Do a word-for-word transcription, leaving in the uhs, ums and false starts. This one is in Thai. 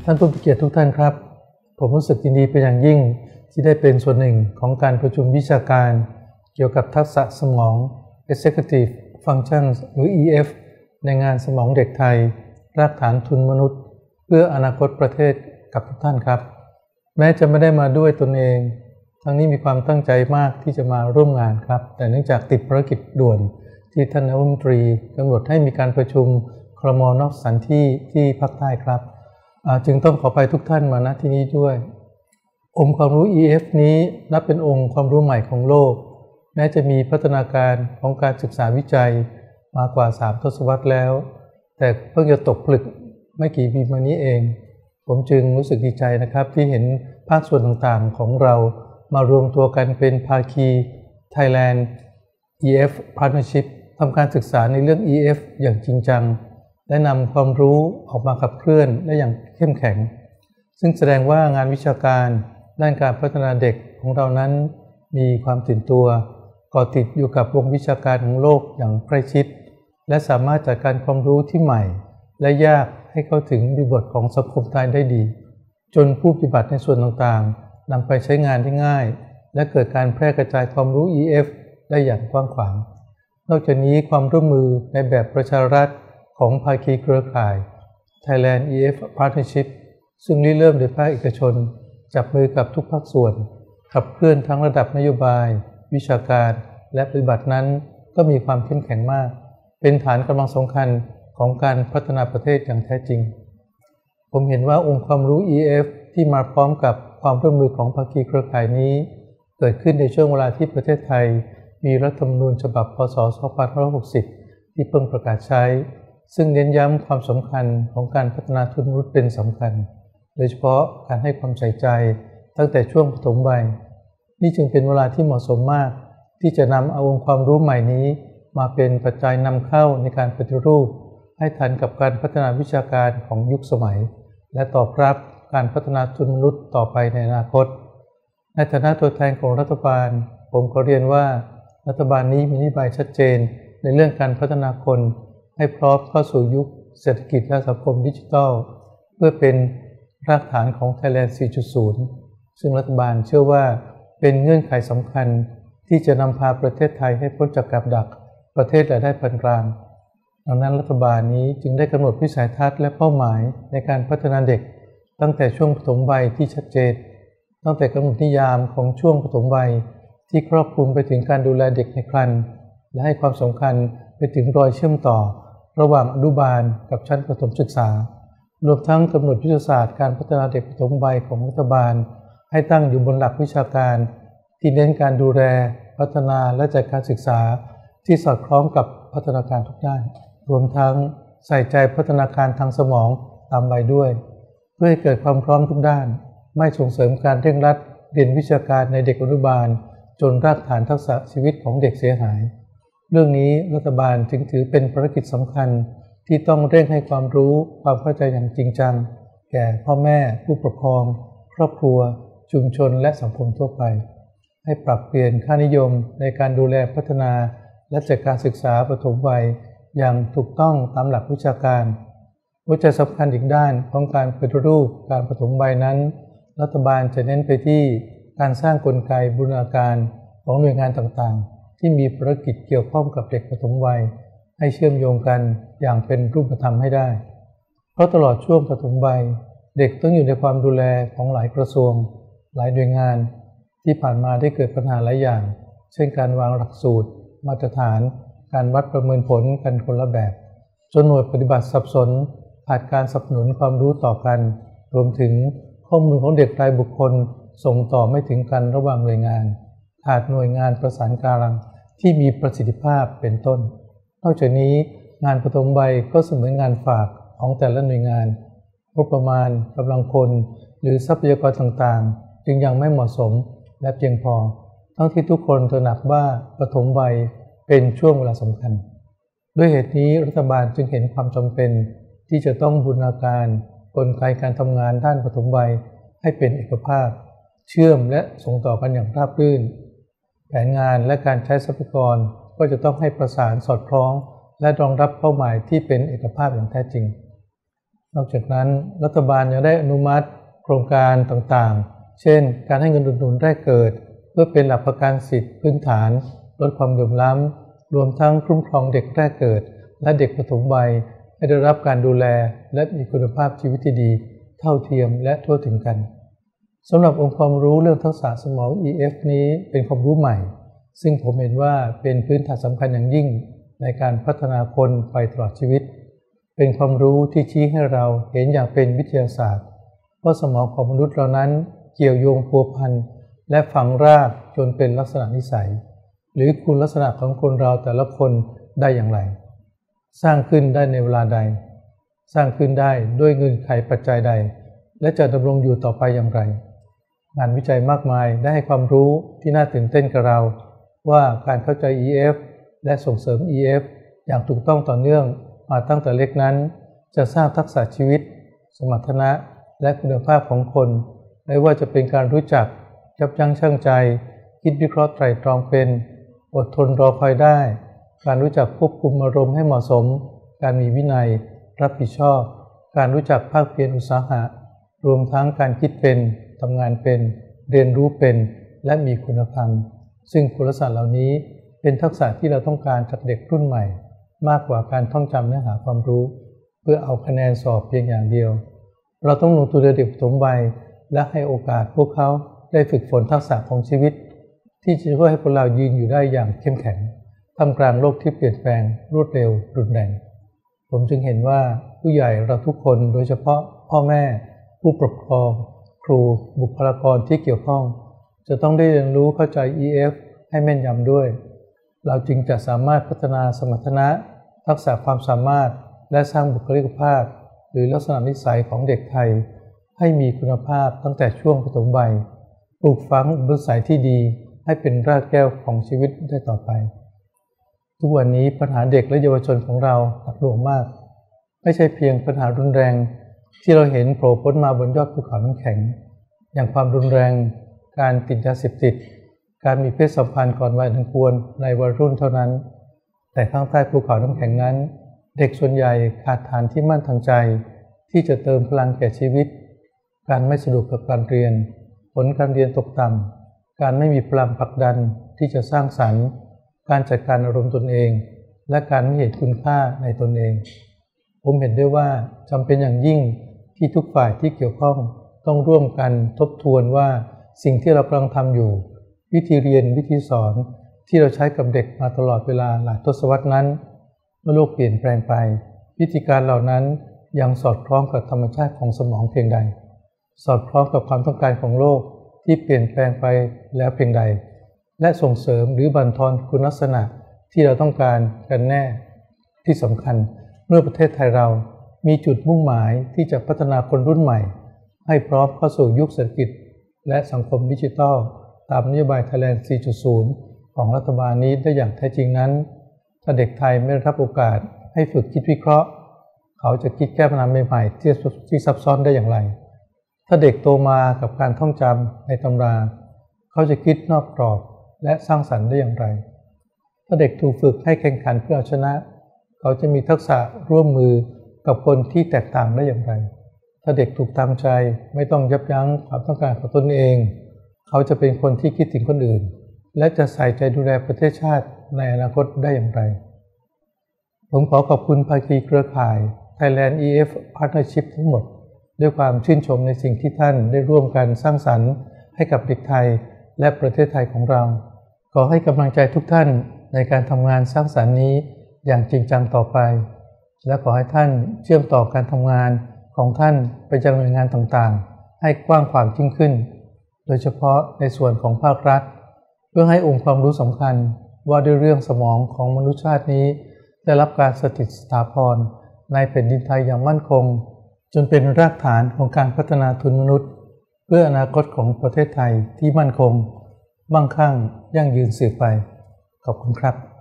ท่านผู้มีเกียรติทุกท่านครับผมรู้สึกยินดีเป็นอย่างยิ่งที่ได้เป็นส่วนหนึ่งของการประชุมวิชาการเกี่ยวกับทักษะสมอง Executive Functions หรือ อี เอฟ ในงานสมองเด็กไทยรากฐานทุนมนุษย์เพื่ออนาคตประเทศกับทุกท่านครับแม้จะไม่ได้มาด้วยตนเองทั้งนี้มีความตั้งใจมากที่จะมาร่วมงานครับแต่เนื่องจากติดภารกิจด่วนที่ท่านนายกรัฐมนตรีกำหนดให้มีการประชุมครม.นอกสถานที่ที่ภาคใต้ครับจึงต้องขอไปทุกท่านมาณที่นี้ด้วยองค์ความรู้ อี เอฟ นี้นับเป็นองค์ความรู้ใหม่ของโลกแม้จะมีพัฒนาการของการศึกษาวิจัยมากว่าสามทศวรรษแล้วแต่เพิ่งจะตกผลึกไม่กี่ปีมานี้เองผมจึงรู้สึกดีใจนะครับที่เห็นภาคส่วนต่างๆของเรามารวมตัวกันเป็นภาคี Thailand อี เอฟ Partnership ทำการศึกษาในเรื่อง อี เอฟ อย่างจริงจังและนำความรู้ออกมาขับเคลื่อนได้อย่างเข้มแข็งซึ่งแสดงว่างานวิชาการด้านการพัฒนาเด็กของเรานั้นมีความตื่นตัวก่อติดอยู่กับวงวิชาการของโลกอย่างใกล้ชิดและสามารถจัดการความรู้ที่ใหม่และยากให้เข้าถึงบริบทของสังคมไทยได้ดีจนผู้ปฏิบัติในส่วนต่างๆนำไปใช้งานได้ง่ายและเกิดการแพร่กระจายความรู้ อี เอฟ ได้อย่างกว้างขวางนอกจากนี้ความร่วมมือในแบบประชารัฐของภาคีเครือข่าย Thailand อี เอฟ Partnership ซึ่งริเริ่มโดยภาคเอกชนจับมือกับทุกภาคส่วนขับเคลื่อนทั้งระดับนโยบายวิชาการและปฏิบัตินั้นก็มีความเข้มแข็งมากเป็นฐานกำลังสำคัญของการพัฒนาประเทศอย่างแท้จริงผมเห็นว่าองค์ความรู้ อี เอฟ ที่มาพร้อมกับความร่วมมือของภาคีเครือข่ายนี้เกิดขึ้นในช่วงเวลาที่ประเทศไทยมีรัฐธรรมนูญฉบับพ.ศ. สองพันห้าร้อยหกสิบที่เพิ่งประกาศใช้ซึ่งเน้นย้ำความสำคัญของการพัฒนาทุนมนุษย์เป็นสำคัญโดยเฉพาะการให้ความใส่ใจตั้งแต่ช่วงปฐมวัยนี่จึงเป็นเวลาที่เหมาะสมมากที่จะนำเอาองค์ความรู้ใหม่นี้มาเป็นปัจจัยนำเข้าในการปฏิรูปให้ทันกับการพัฒนาวิชาการของยุคสมัยและตอบรับการพัฒนาทุนมนุษย์ต่อไปในอนาคตในฐานะตัวแทนของรัฐบาลผมขอเรียนว่ารัฐบาลนี้มีนโยบายชัดเจนในเรื่องการพัฒนาคนให้พร้อมเข้าสู่ยุคเศรษฐกิจและสังคมดิจิทัลเพื่อเป็นรากฐานของ Thailand สี่จุดศูนย์ ซึ่งรัฐบาลเชื่อว่าเป็นเงื่อนไขสำคัญที่จะนำพาประเทศไทยให้พ้นจากกับดักประเทศรายได้ปานกลางดังนั้นรัฐบาลนี้จึงได้กำหนดวิสัยทัศน์และเป้าหมายในการพัฒนาเด็กตั้งแต่ช่วงปฐมวัยที่ชัดเจนตั้งแต่กำหนดนิยามของช่วงปฐมวัยที่ครอบคลุมไปถึงการดูแลเด็กในครรภ์และให้ความสำคัญไปถึงรอยเชื่อมต่อระหว่างอนุบาลกับชั้นประถมศึกษารวมทั้งกำหนดยุทธศาสตร์การพัฒนาเด็กปฐมวัยของรัฐบาลให้ตั้งอยู่บนหลักวิชาการที่เน้นการดูแลพัฒนาและจัดการศึกษาที่สอดคล้องกับพัฒนาการทุกด้านรวมทั้งใส่ใจพัฒนาการทางสมองตามวัยด้วยเพื่อให้เกิดความพร้อมทุกด้านไม่ส่งเสริมการเร่งรัดเรียนวิชาการในเด็กอนุบาลจนรากฐานทักษะชีวิตของเด็กเสียหายเรื่องนี้รัฐบาลจึงถือเป็นภารกิจสำคัญที่ต้องเร่งให้ความรู้ความเข้าใจอย่างจริงจังแก่พ่อแม่ผู้ปกครองครอบครัวชุมชนและสังคมทั่วไปให้ปรับเปลี่ยนค่านิยมในการดูแลพัฒนาและจัดการศึกษาปฐมวัยอย่างถูกต้องตามหลักวิชาการหัวใจสำคัญอีกด้านของการปฏิรูปการปฐมวัยนั้นรัฐบาลจะเน้นไปที่การสร้างกลไกบูรณาการของหน่วยงานต่างๆที่มีภารกิจเกี่ยวข้องกับเด็กปฐมวัยให้เชื่อมโยงกันอย่างเป็นรูปธรรมให้ได้เพราะตลอดช่วงปฐมวัยเด็กต้องอยู่ในความดูแลของหลายกระทรวงหลายหน่วยงานที่ผ่านมาได้เกิดปัญหาหลายอย่างเช่นการวางหลักสูตรมาตรฐานการวัดประเมินผลกันคนละแบบจนหน่วยปฏิบัติสับสนขาดการสนับสนุนความรู้ต่อกันรวมถึงข้อมูลของเด็กรายบุคคลส่งต่อไม่ถึงกันระหว่างหน่วยงานขาดหน่วยงานประสานกลางที่มีประสิทธิภาพเป็นต้นนอกจากนี้งานปฐมวัยก็เสมือนงานฝากของแต่ละหน่วยงานงบประมาณกำลังคนหรือทรัพยากรต่างๆจึงยังไม่เหมาะสมและเพียงพอทั้งที่ทุกคนตระหนักว่าปฐมวัยเป็นช่วงเวลาสำคัญด้วยเหตุนี้รัฐบาลจึงเห็นความจำเป็นที่จะต้องบูรณาการกลไกการทำงานด้านปฐมวัยให้เป็นเอกภาพเชื่อมและส่งต่อกันอย่างราบรื่นแผนงานและการใช้ทรัพยากรก็จะต้องให้ประสานสอดคล้องและรองรับเป้าหมายที่เป็นเอกภาพอย่างแท้จริงนอกจากนั้นรัฐบาลยังได้อนุมัติโครงการต่างๆเช่นการให้เงินอุดหนุนแรกเกิดเพื่อเป็นหลักประกันสิทธิพื้นฐานลดความเหลื่อมล้ำรวมทั้งคุ้มครองเด็กแรกเกิดและเด็กปฐมวัยให้ได้รับการดูแลและมีคุณภาพชีวิตที่ดีเท่าเทียมและทั่วถึงกันสำหรับองค์ความรู้เรื่องทักษะสมอง อี เอฟ นี้เป็นความรู้ใหม่ซึ่งผมเห็นว่าเป็นพื้นฐานสำคัญอย่างยิ่งในการพัฒนาคนไปตลอดชีวิตเป็นความรู้ที่ชี้ให้เราเห็นอย่างเป็นวิทยาศาสตร์ว่าสมองของมนุษย์เรานั้นเกี่ยวโยงพัวพันและฝังรากจนเป็นลักษณะนิสัยหรือคุณลักษณะของคนเราแต่ละคนได้อย่างไรสร้างขึ้นได้ในเวลาใดสร้างขึ้นได้ด้วยเงื่อนไขปัจจัยใดและจะดำรงอยู่ต่อไปอย่างไรงานวิจัยมากมายได้ให้ความรู้ที่น่าตื่นเต้นกับเราว่าการเข้าใจ อี เอฟ และส่งเสริม อี เอฟ อย่างถูกต้องต่อเนื่องมาตั้งแต่เล็กนั้นจะสร้างทักษะชีวิตสมรรถนะและคุณภาพของคนไม่ว่าจะเป็นการรู้จักยับยั้งชั่งใจคิดวิเคราะห์ไตร่ตรองเป็นอดทนรอคอยได้การรู้จักควบคุมอารมณ์ให้เหมาะสมการมีวินัยรับผิดชอบการรู้จักภาคเพียรอุตสาหะรวมทั้งการคิดเป็นทำงานเป็นเรียนรู้เป็นและมีคุณธรรมซึ่งคุณลักษณะเหล่านี้เป็นทักษะที่เราต้องการจากเด็กรุ่นใหม่มากกว่าการท่องจำเนื้อหาความรู้เพื่อเอาคะแนนสอบเพียงอย่างเดียวเราต้องลงทุนในเด็กปฐมวัยและให้โอกาสพวกเขาได้ฝึกฝนทักษะของชีวิตที่จะช่วยให้พวกเรายืนอยู่ได้อย่างเข้มแข็งท่ามกลางโลกที่เปลี่ยนแปลงรวดเร็วรุนแรงผมจึงเห็นว่าผู้ใหญ่เราทุกคนโดยเฉพาะพ่อแม่ผู้ปกครองครูบุคลากรที่เกี่ยวข้องจะต้องได้เรียนรู้เข้าใจ อี เอฟ ให้แม่นยำด้วยเราจึงจะสามารถพัฒนาสมรรถนะทักษะความสามารถและสร้างบุคลิกภาพหรือลักษณะนิสัยของเด็กไทยให้มีคุณภาพตั้งแต่ช่วงปฐมวัยปลูกฝังอุปนิสัยที่ดีให้เป็นรากแก้วของชีวิตได้ต่อไปทุกวันนี้ปัญหาเด็กและเยาวชนของเราหนักหน่วงมากไม่ใช่เพียงปัญหารุนแรงที่เราเห็นโผล่พ้นมาบนยอดภูเขาน้ำแข็งอย่างความรุนแรงการติดยาเสพติดการมีเพศสัมพันธ์ก่อนวัยอันควรในวัยรุ่นเท่านั้นแต่ข้างใต้ภูเขาน้ำแข็งนั้นเด็กส่วนใหญ่ขาดฐานที่มั่นทางใจที่จะเติมพลังแก่ชีวิตการไม่สนุกกับการเรียนผลการเรียนตกต่ำการไม่มีพลังผลักดันที่จะสร้างสรรค์การจัดการอารมณ์ตนเองและการไม่เห็นคุณค่าในตนเองผมเห็นด้วยว่าจำเป็นอย่างยิ่งที่ทุกฝ่ายที่เกี่ยวข้องต้องร่วมกันทบทวนว่าสิ่งที่เรากำลังทำอยู่วิธีเรียนวิธีสอนที่เราใช้กับเด็กมาตลอดเวลาหลายทศวรรษนั้นเมื่อโลกเปลี่ยนแปลงไปวิธีการเหล่านั้นยังสอดคล้องกับธรรมชาติของสมองเพียงใดสอดคล้องกับความต้องการของโลกที่เปลี่ยนแปลงไปแล้วเพียงใดและส่งเสริมหรือบั่นทอนคุณลักษณะที่เราต้องการกันแน่ที่สำคัญเมื่อประเทศไทยเรามีจุดมุ่งหมายที่จะพัฒนาคนรุ่นใหม่ให้พร้อมเข้าสู่ยุคเศรษฐกิจและสังคมดิจิทัลตามนโยบาย Thailand สี่จุดศูนย์ ของรัฐบาลนี้ได้อย่างแท้จริงนั้นถ้าเด็กไทยไม่ได้รับโอกาสให้ฝึกคิดวิเคราะห์เขาจะคิดแก้ปัญหาใหม่ๆที่ซับซ้อนได้อย่างไรถ้าเด็กโตมากับการท่องจำในตำราเขาจะคิดนอกกรอบและสร้างสรรค์ได้อย่างไรถ้าเด็กถูกฝึกให้แข่งขันเพื่อเอาชนะเขาจะมีทักษะร่วมมือกับคนที่แตกต่างได้อย่างไรถ้าเด็กถูกตามใจไม่ต้องยับยั้งความต้องการของตนเองเขาจะเป็นคนที่คิดถึงคนอื่นและจะใส่ใจดูแลประเทศชาติในอนาคตได้อย่างไรผมขอขอบคุณภาคีเครือข่าย Thailand อี เอฟ Partnership ทั้งหมดด้วยความชื่นชมในสิ่งที่ท่านได้ร่วมกันสร้างสรรค์ให้กับเด็กไทยและประเทศไทยของเราขอให้กำลังใจทุกท่านในการทำงานสร้างสรรค์นี้อย่างจริงจังต่อไปและขอให้ท่านเชื่อมต่อการทำงานของท่านไปยังหน่วยงานต่างๆให้กว้างขวางยิ่งขึ้นโดยเฉพาะในส่วนของภาครัฐเพื่อให้องค์ความรู้สำคัญว่าด้วยเรื่องสมองของมนุษยชาตินี้ได้รับการสถิตสถาพรในแผ่นดินไทยอย่างมั่นคงจนเป็นรากฐานของการพัฒนาทุนมนุษย์เพื่ออนาคตของประเทศไทยที่มั่นคงมั่งคั่งยั่งยืนสืบไปขอบคุณครับ